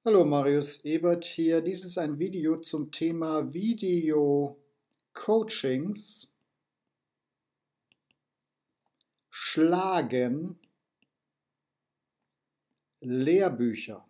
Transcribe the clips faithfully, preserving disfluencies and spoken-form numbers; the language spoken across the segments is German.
Hallo, Marius Ebert hier. Dies ist ein Video zum Thema Video-Coachings schlagen Lehrbücher.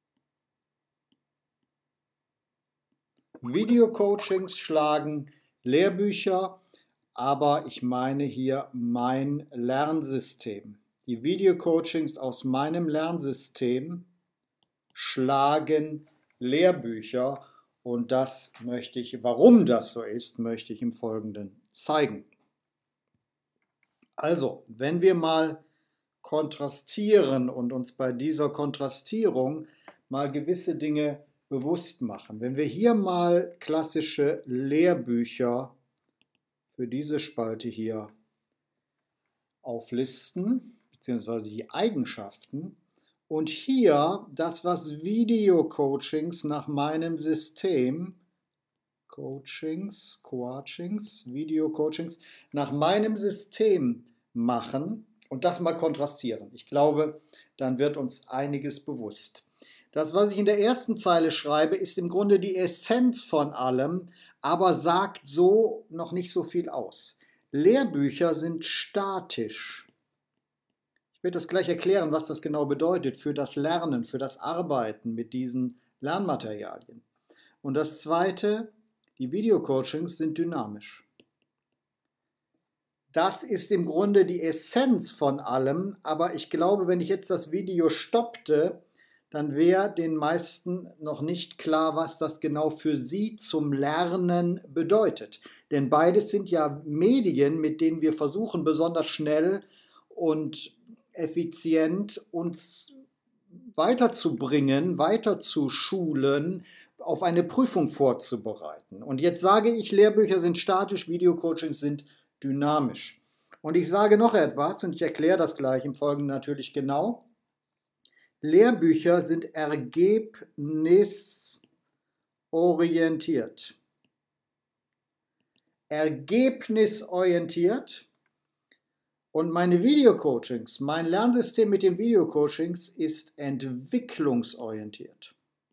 Video-Coachings schlagen Lehrbücher, aber ich meine hier mein Lernsystem. Die Video-Coachings aus meinem Lernsystem schlagen Lehrbücher, und das möchte ich, warum das so ist, möchte ich im Folgenden zeigen. Also, wenn wir mal kontrastieren und uns bei dieser Kontrastierung mal gewisse Dinge bewusst machen. Wenn wir hier mal klassische Lehrbücher für diese Spalte hier auflisten, beziehungsweise die Eigenschaften, und hier das, was Video-Coachings nach meinem System, Coachings, Coachings, Video-Coachings, nach meinem System machen und das mal kontrastieren. Ich glaube, dann wird uns einiges bewusst. Das, was ich in der ersten Zeile schreibe, ist im Grunde die Essenz von allem, aber sagt so noch nicht so viel aus. Lehrbücher sind statisch. Ich werde das gleich erklären, was das genau bedeutet für das Lernen, für das Arbeiten mit diesen Lernmaterialien. Und das Zweite, die Video-Coachings sind dynamisch. Das ist im Grunde die Essenz von allem, aber ich glaube, wenn ich jetzt das Video stoppte, dann wäre den meisten noch nicht klar, was das genau für sie zum Lernen bedeutet. Denn beides sind ja Medien, mit denen wir versuchen, besonders schnell und effizient uns weiterzubringen, weiterzuschulen, auf eine Prüfung vorzubereiten. Und jetzt sage ich, Lehrbücher sind statisch, Video-Coachings sind dynamisch. Und ich sage noch etwas, und ich erkläre das gleich im Folgenden natürlich genau. Lehrbücher sind ergebnisorientiert. Ergebnisorientiert. Und meine Video-Coachings, mein Lernsystem mit den Video-Coachings ist entwicklungsorientiert.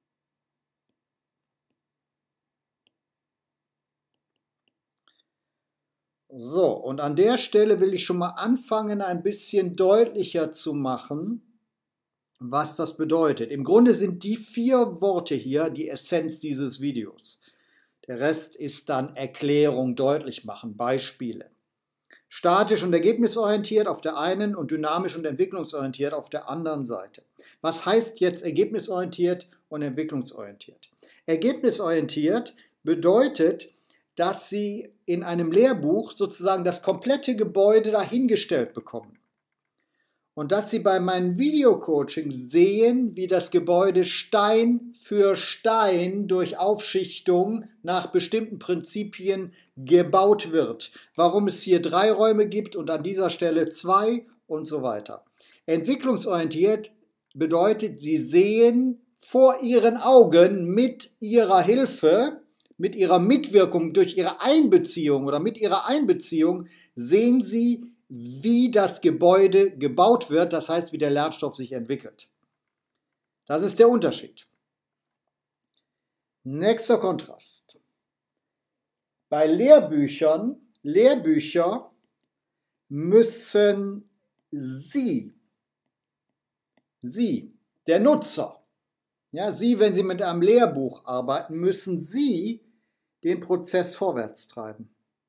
So, und an der Stelle will ich schon mal anfangen, ein bisschen deutlicher zu machen, was das bedeutet. Im Grunde sind die vier Worte hier die Essenz dieses Videos. Der Rest ist dann Erklärung, deutlich machen, Beispiele. Statisch und ergebnisorientiert auf der einen und dynamisch und entwicklungsorientiert auf der anderen Seite. Was heißt jetzt ergebnisorientiert und entwicklungsorientiert? Ergebnisorientiert bedeutet, dass Sie in einem Lehrbuch sozusagen das komplette Gebäude dahingestellt bekommen. Und dass Sie bei meinen Video-Coachings sehen, wie das Gebäude Stein für Stein durch Aufschichtung nach bestimmten Prinzipien gebaut wird. Warum es hier drei Räume gibt und an dieser Stelle zwei und so weiter. Entwicklungsorientiert bedeutet, Sie sehen vor Ihren Augen mit Ihrer Hilfe, mit Ihrer Mitwirkung, durch Ihre Einbeziehung oder mit Ihrer Einbeziehung sehen Sie, wie das Gebäude gebaut wird, das heißt, wie der Lernstoff sich entwickelt. Das ist der Unterschied. Nächster Kontrast. Bei Lehrbüchern, Lehrbücher müssen Sie, Sie, der Nutzer, ja, Sie, wenn Sie mit einem Lehrbuch arbeiten, müssen Sie den Prozess vorwärts treiben.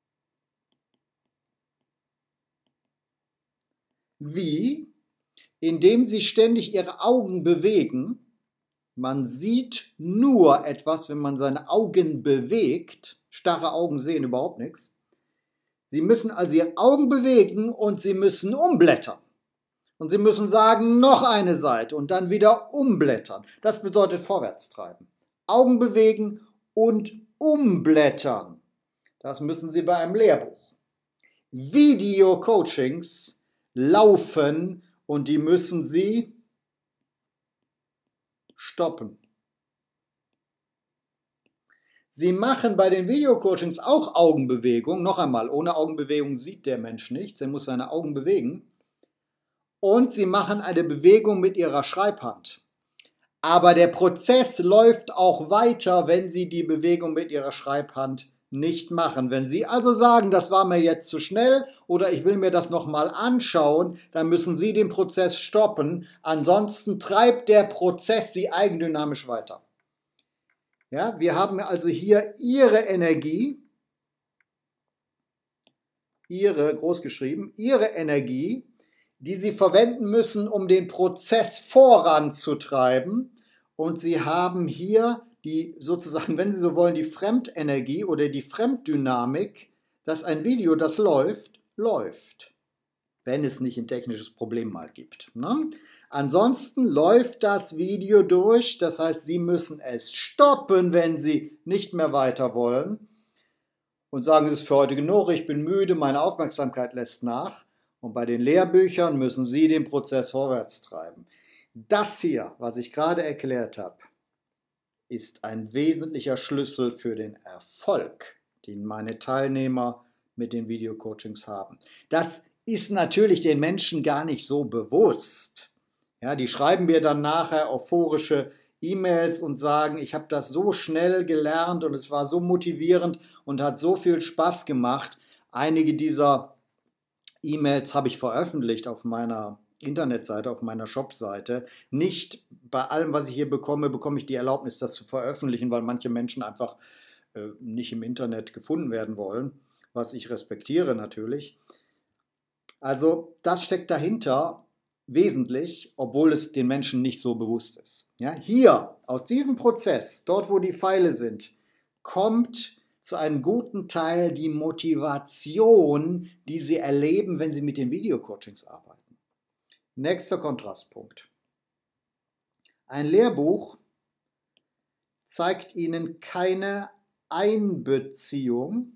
Wie? Indem Sie ständig Ihre Augen bewegen. Man sieht nur etwas, wenn man seine Augen bewegt. Starre Augen sehen überhaupt nichts. Sie müssen also Ihre Augen bewegen und Sie müssen umblättern. Und Sie müssen sagen, noch eine Seite und dann wieder umblättern. Das bedeutet vorwärts treiben. Augen bewegen und umblättern. Das müssen Sie bei einem Lehrbuch. Video-Coachings laufen und die müssen Sie stoppen. Sie machen bei den Video-Coachings auch Augenbewegung. Noch einmal, ohne Augenbewegung sieht der Mensch nichts. Er muss seine Augen bewegen. Und Sie machen eine Bewegung mit Ihrer Schreibhand. Aber der Prozess läuft auch weiter, wenn Sie die Bewegung mit Ihrer Schreibhand nicht machen. Wenn Sie also sagen, das war mir jetzt zu schnell oder ich will mir das nochmal anschauen, dann müssen Sie den Prozess stoppen. Ansonsten treibt der Prozess Sie eigendynamisch weiter. Ja, wir haben also hier Ihre Energie, Ihre, großgeschrieben, Ihre Energie, die Sie verwenden müssen, um den Prozess voranzutreiben. Und Sie haben hier die sozusagen, wenn Sie so wollen, die Fremdenergie oder die Fremddynamik, dass ein Video, das läuft, läuft. Wenn es nicht ein technisches Problem mal gibt. Ne? Ansonsten läuft das Video durch, das heißt, Sie müssen es stoppen, wenn Sie nicht mehr weiter wollen und sagen, es ist für heute genug, ich bin müde, meine Aufmerksamkeit lässt nach. Und bei den Lehrbüchern müssen Sie den Prozess vorwärts treiben. Das hier, was ich gerade erklärt habe, ist ein wesentlicher Schlüssel für den Erfolg, den meine Teilnehmer mit den Videocoachings haben. Das ist natürlich den Menschen gar nicht so bewusst. Ja, die schreiben mir dann nachher euphorische E-Mails und sagen, ich habe das so schnell gelernt und es war so motivierend und hat so viel Spaß gemacht. Einige dieser E-Mails habe ich veröffentlicht auf meiner Internetseite, auf meiner Shopseite. Nicht bei allem, was ich hier bekomme, bekomme ich die Erlaubnis, das zu veröffentlichen, weil manche Menschen einfach äh, nicht im Internet gefunden werden wollen, was ich respektiere natürlich. Also das steckt dahinter wesentlich, obwohl es den Menschen nicht so bewusst ist. Ja, hier, aus diesem Prozess, dort wo die Pfeile sind, kommt zu einem guten Teil die Motivation, die Sie erleben, wenn Sie mit den Videocoachings arbeiten. Nächster Kontrastpunkt. Ein Lehrbuch zeigt Ihnen keine Einbeziehung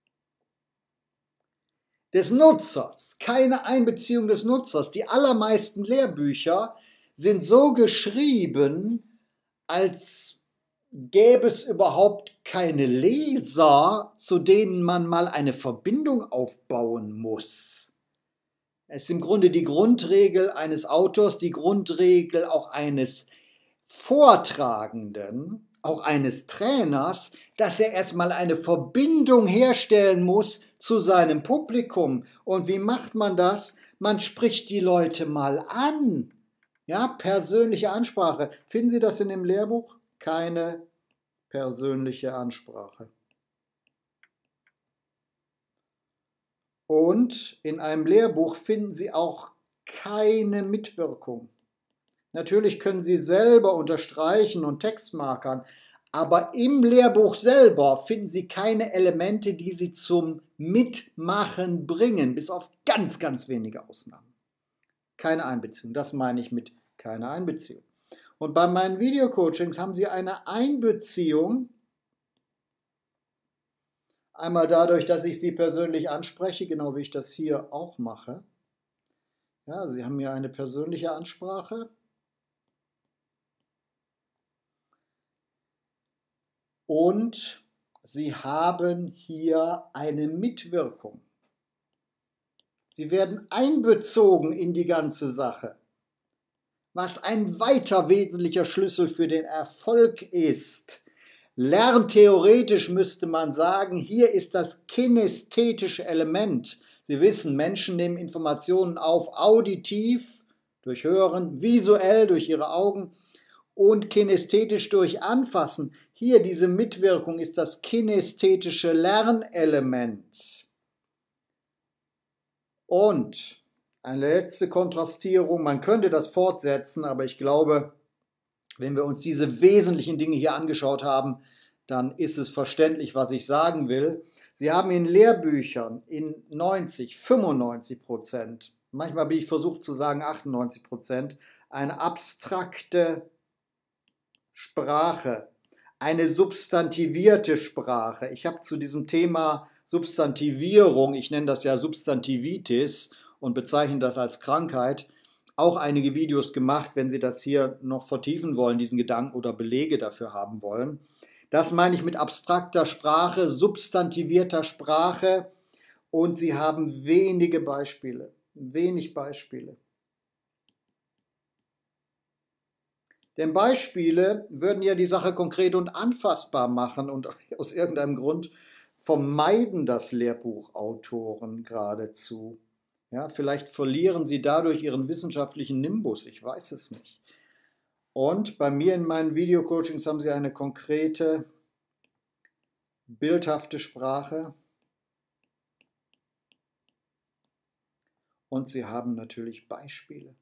des Nutzers, keine Einbeziehung des Nutzers. Die allermeisten Lehrbücher sind so geschrieben, als gäbe es überhaupt keine Leser, zu denen man mal eine Verbindung aufbauen muss. Es ist im Grunde die Grundregel eines Autors, die Grundregel auch eines Vortragenden, auch eines Trainers, dass er erstmal eine Verbindung herstellen muss zu seinem Publikum. Und wie macht man das? Man spricht die Leute mal an. Ja, persönliche Ansprache. Finden Sie das in dem Lehrbuch? Keine persönliche Ansprache. Und in einem Lehrbuch finden Sie auch keine Mitwirkung. Natürlich können Sie selber unterstreichen und Textmarkern, aber im Lehrbuch selber finden Sie keine Elemente, die Sie zum Mitmachen bringen, bis auf ganz, ganz wenige Ausnahmen. Keine Einbeziehung, das meine ich mit keine Einbeziehung. Und bei meinen Videocoachings haben Sie eine Einbeziehung, einmal dadurch, dass ich Sie persönlich anspreche, genau wie ich das hier auch mache. Ja, Sie haben hier eine persönliche Ansprache. Und Sie haben hier eine Mitwirkung. Sie werden einbezogen in die ganze Sache, was ein weiter wesentlicher Schlüssel für den Erfolg ist. Lerntheoretisch müsste man sagen, hier ist das kinästhetische Element. Sie wissen, Menschen nehmen Informationen auf, auditiv, durch Hören, visuell, durch ihre Augen und kinästhetisch durch Anfassen. Hier diese Mitwirkung ist das kinästhetische Lernelement. Und eine letzte Kontrastierung, man könnte das fortsetzen, aber ich glaube, wenn wir uns diese wesentlichen Dinge hier angeschaut haben, dann ist es verständlich, was ich sagen will. Sie haben in Lehrbüchern in neunzig, fünfundneunzig Prozent, manchmal bin ich versucht zu sagen achtundneunzig Prozent, eine abstrakte Sprache, eine substantivierte Sprache. Ich habe zu diesem Thema Substantivierung, ich nenne das ja Substantivitis und bezeichne das als Krankheit, auch einige Videos gemacht, wenn Sie das hier noch vertiefen wollen, diesen Gedanken oder Belege dafür haben wollen. Das meine ich mit abstrakter Sprache, substantivierter Sprache und Sie haben wenige Beispiele, wenig Beispiele. Denn Beispiele würden ja die Sache konkret und anfassbar machen und aus irgendeinem Grund vermeiden das Lehrbuchautoren geradezu. Ja, vielleicht verlieren sie dadurch ihren wissenschaftlichen Nimbus, ich weiß es nicht. Und bei mir in meinen Videocoachings haben sie eine konkrete, bildhafte Sprache. Und sie haben natürlich Beispiele.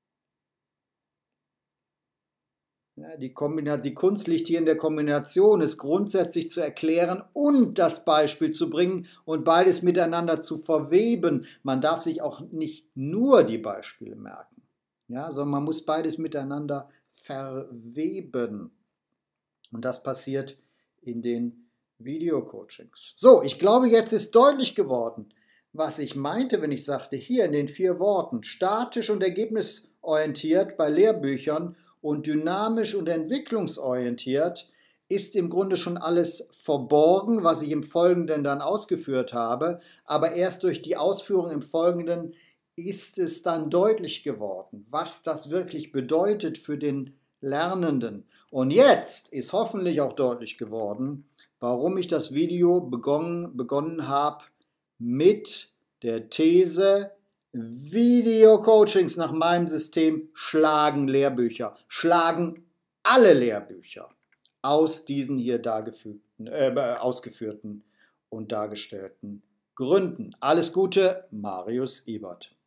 Ja, die, die Kunst liegt hier in der Kombination, es grundsätzlich zu erklären und das Beispiel zu bringen und beides miteinander zu verweben. Man darf sich auch nicht nur die Beispiele merken, ja, sondern man muss beides miteinander verweben. Und das passiert in den Videocoachings. So, ich glaube, jetzt ist deutlich geworden, was ich meinte, wenn ich sagte, hier in den vier Worten, statisch und ergebnisorientiert bei Lehrbüchern und dynamisch und entwicklungsorientiert, ist im Grunde schon alles verborgen, was ich im Folgenden dann ausgeführt habe, aber erst durch die Ausführung im Folgenden ist es dann deutlich geworden, was das wirklich bedeutet für den Lernenden. Und jetzt ist hoffentlich auch deutlich geworden, warum ich das Video begonnen, begonnen habe mit der These, Video-Coachings nach meinem System schlagen Lehrbücher, schlagen alle Lehrbücher aus diesen hier dargefügten, äh, ausgeführten und dargestellten Gründen. Alles Gute, Marius Ebert.